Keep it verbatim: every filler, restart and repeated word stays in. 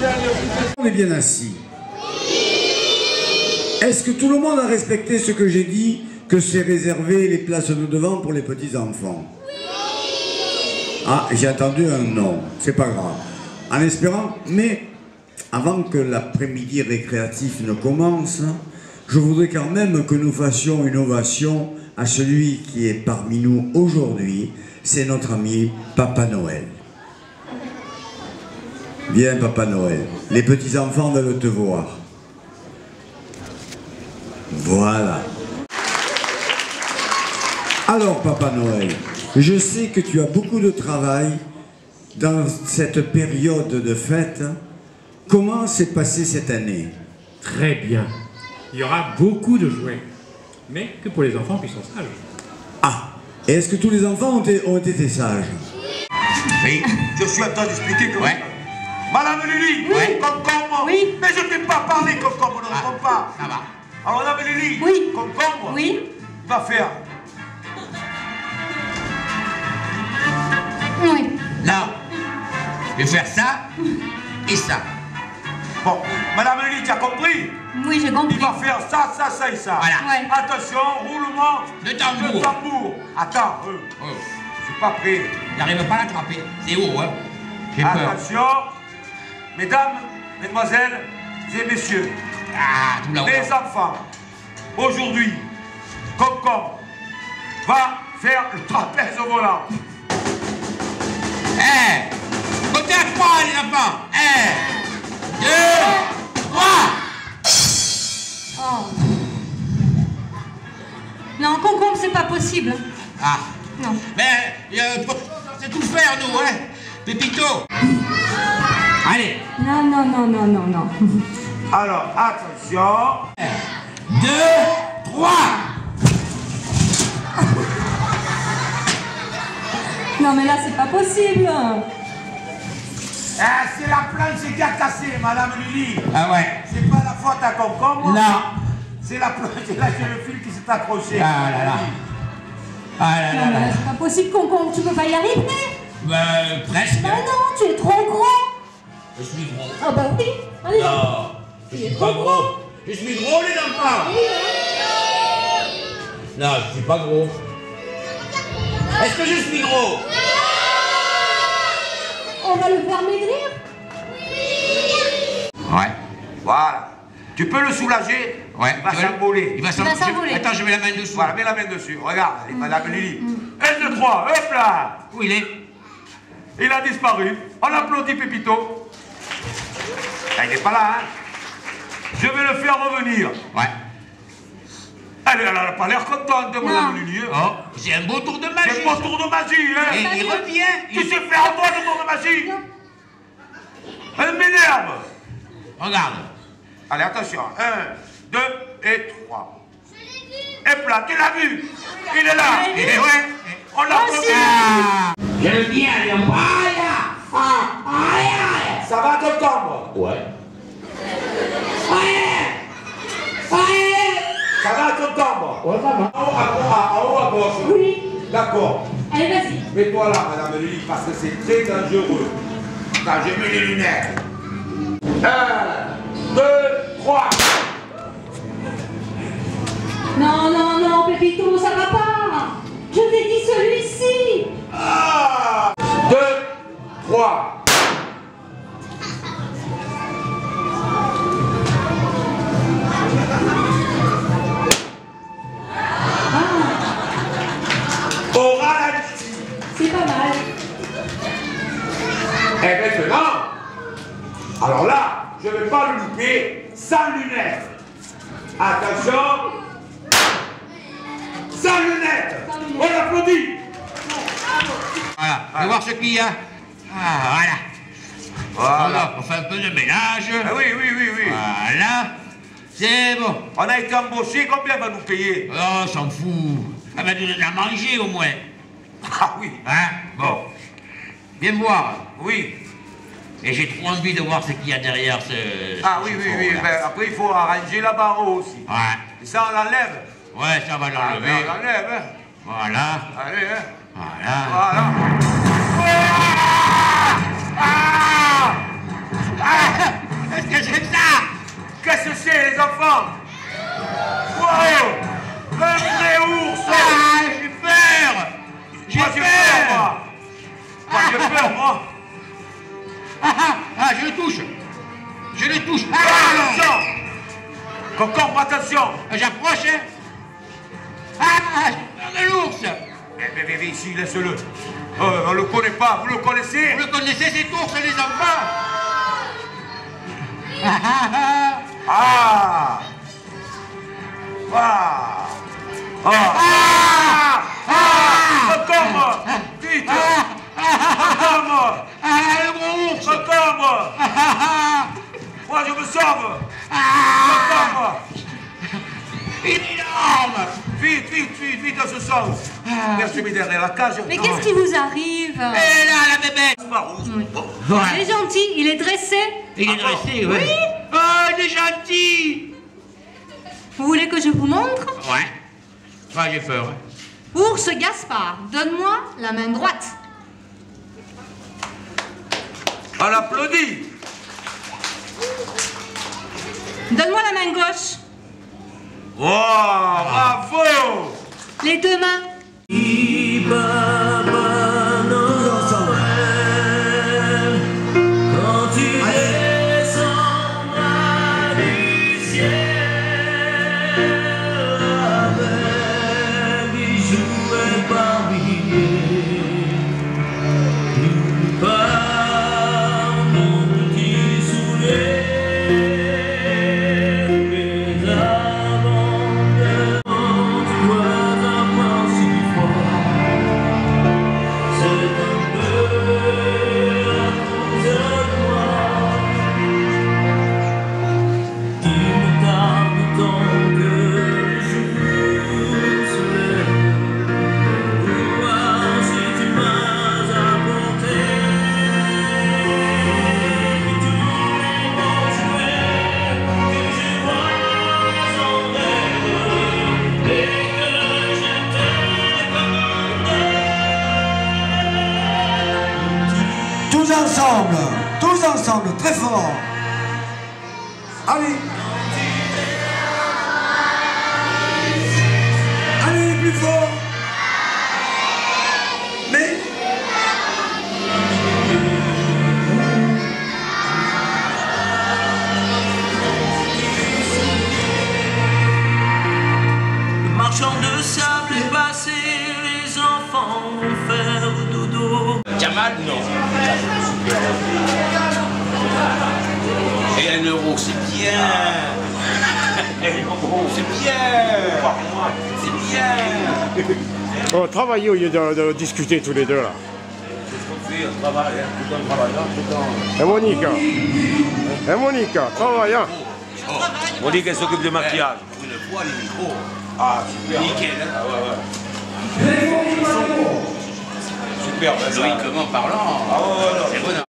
On est bien assis. Est-ce que tout le monde a respecté ce que j'ai dit, que c'est réservé les places de devant pour les petits-enfants? Ah, j'ai entendu un non, c'est pas grave. En espérant, mais avant que l'après-midi récréatif ne commence, je voudrais quand même que nous fassions une ovation à celui qui est parmi nous aujourd'hui, c'est notre ami Papa Noël. Viens Papa Noël, les petits-enfants veulent te voir. Voilà. Alors Papa Noël, je sais que tu as beaucoup de travail dans cette période de fête. Comment s'est passée cette année? Très bien. Il y aura beaucoup de jouets, mais que pour les enfants qui sont sages. Ah, et est-ce que tous les enfants ont été, ont été sages? Oui, je suis en train d'expliquer comment... Ouais. Madame Lily, oui. Concombre. Oui. Mais je ne t'ai pas parlé, concombre, ne réponds pas. Ça va. Alors Madame Lily, oui. Concombre, oui. va faire. Oui. Non, je vais faire ça et ça. Bon, Madame Lily, tu as compris? Oui, j'ai compris. Il va faire ça, ça, ça et ça. Voilà. Ouais. Attention, roulement de tambour. De tambour. Attends, euh, oh. je suis pas prêt. J'arrive pas à l'attraper. C'est haut, hein. J'ai peur. Attention, mesdames, mesdemoiselles et messieurs, ah, tout là-haut. les enfants, aujourd'hui, Concombre va faire le trapèze au volant. Eh, hey, côté à trois, les enfants. Un, deux, trois. Oh. Non, Concombre, c'est pas possible. Ah. Non. Mais, euh, c'est tout faire, nous, hein. Pépito. Allez. Non, non, non, non, non, non. Alors, attention. Un, deux, trois. Non, mais là, c'est pas possible. Ah, c'est la planche qui a cassé, Madame Lily. Ah ouais. C'est pas la faute à Concombre. Non. C'est la planche, là, c'est le fil qui s'est accroché. Ah là là. Ah là là. Non, mais là, c'est pas possible, Concombre. Tu peux pas y arriver. Bah, presque. Bah non, tu es trop gros. Je suis gros. Ah bah oui. Allez. Non, je suis pas gros. Je suis gros, les enfants. Non, je suis pas gros. Est-ce que je suis gros? On va le faire maigrir. Ouais. Voilà. Tu peux le soulager? Ouais. Il va s'envoler. Il va s'envoler. Attends, je mets la main dessous. Voilà, mets la main dessus. Regarde, allez, Madame Lily. Un, deux, trois, hop là. Où il est? Il a disparu. On applaudit Pépito. Ah, il n'est pas là, hein. Je vais le faire revenir. Ouais. Elle, elle n'a pas l'air contente de Madame Lily. Oh, c'est un beau tour de magie. C'est un beau tour de magie, hein. Et il revient. Tu sais faire à toi le tour de magie? Elle m'énerve. Regarde. Allez, attention. Un, deux et trois. Et plat, tu l'as vu? Il est là. Et ouais. On l'a aussi. Ah. Je le viens, allez, on va. Ah, aïe, aïe. Ça va, Concombre? Ouais. Aïe. Aïe. Ça va, Concombre? Ouais, ça va. En haut à, en haut à gauche. Oui. D'accord. Allez, vas-y. Mets-toi là, Madame Lily, parce que c'est très dangereux. Quand je mets les lunettes. Un, deux, trois. Non, non, non, Pépito, ça va pas. Je t'ai dit celui-ci. Un, deux, trois. Au ralenti. C'est pas mal. Et maintenant, alors là, je ne vais pas le louper sans lunettes. Attention. Sans lunettes. On applaudit. Voilà, on va voir ce qu'il y a. Ah, voilà. Voilà. On fait un peu de ménage. Ah oui, oui, oui, oui. Voilà. C'est bon. On a été embauché, combien va nous payer? Oh, on s'en fout. Elle va nous donner à manger au moins. Ah oui. Hein? Bon. Viens me voir. Oui. Et j'ai trop envie de voir ce qu'il y a derrière ce... Ah ce oui, oui, chiffon, oui. là. Ben, après, il faut arranger la barre aussi. Ouais. Et ça, on l'enlève. Ouais, ça va Ah, l'enlever. ben, on l'enlève, hein. Voilà. Allez, hein. Voilà. Voilà. Ah! Ah! Ah, qu'est-ce que c'est que ça? Qu'est-ce que c'est, les enfants? Wow! Un vrai ours! Ah, j'ai peur! J'ai Moi, peur! moi! Moi, j'ai peur, moi! Ah, ah, ah, je le touche! Je le touche! Ah, Ah, attention! Concombre, attention! j'approche, hein? Ah, j'ai peur de l'ours! Mais, mais, mais, mais ici, laisse-le. Euh, on le connaît pas, vous le connaissez? Vous le connaissez, cet ours, les enfants? Ah, ah, ah. Ah! Ah! Ah! Ah! Ah! Concombre! Vite! Concombre! Ah, le gros ours! Concombre! Ah, ah, ah. Moi, je me sauve! Ah, Concombre! il est énorme! Vite, vite, vite, vite, on se sauve! Merci, mis derrière la cage. Mais qu'est-ce qui vous arrive? Et là, la bébête! Oui. Ouais. Il est gentil, il est dressé. Il est dressé, ouais. Oui. Oh, il est gentil! Vous voulez que je vous montre? Ouais. Ouais, j'ai peur. hein. Ours Gaspard, donne-moi la main droite. On applaudit! Donne-moi la main gauche. Wow, bravo! Les deux mains. Tous ensemble. Tous ensemble, tous ensemble, très fort. Allez. Allez, plus fort. Mais. Le marchand de sable est passé, les enfants vont faire dodo. Jamal, non. Et un euro, c'est bien. C'est bien. C'est bien. Oh, travaillez au lieu de, de discuter tous les deux là. C'est ce qu'on fait, on travaille, hein. Tout le temps travaille, hein, tout le temps. Et Monica Et Monica, travaille hein. Monique, elle s'occupe du maquillage. Une fois, les micros. Ah, super. Nickel, hein. Ah, ouais, ouais. Super, ben ça- Loïquement parlant, Ah, ouais, ouais, non. c'est bon.